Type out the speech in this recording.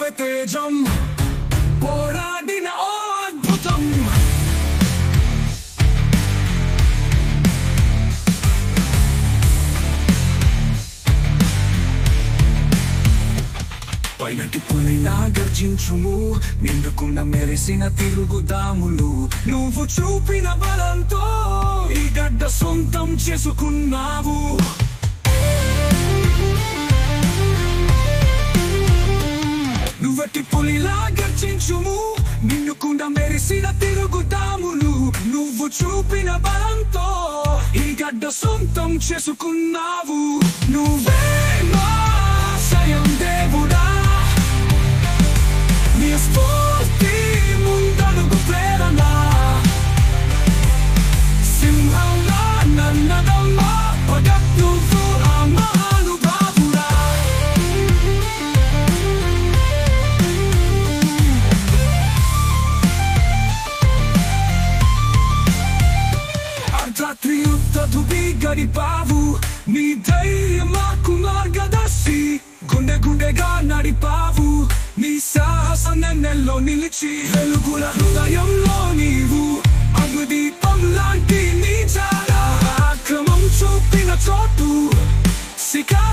తేజం పోరాడిన ఓ అద్భుతం. పైనటి పులిలా గర్జించుము, నిండుకున్న మెరిసిన తిరుగుదాములు. నువ్వు చూపిన బలంతో ఈ గడ్డ సొంతం చేసుకున్నావు. నువ్వటి పులిలా గర్జించుము, నిండుకున్న మెరిసిన తిరుగుదాములు. నువ్వు చూపిన బలంతో ఈ గడ్డ సొంతం చేసుకున్నావు. నువ్వే మా ఆశయం దేవుడా, నీ స్ఫూర్తి ముందడుగు ప్రేరణ. సింహంలా నన్నదమ్మా పగత్తువు ఆ మహానుభావుడా. అర్ధరాత్రి యుద్ధదు గడిపావు, నీ ధైర్యం మాకు మార్గదర్శి. గుండె గుండెగా నడిపావు, నీ సాహసం నెన్నెల్లో నిలిచి. వెలుగుల హృదయంలో నీవు అగ్నిదీపం లాంటి నీ జాడ. ఆక్రమం చూపిన చోటు శిఖా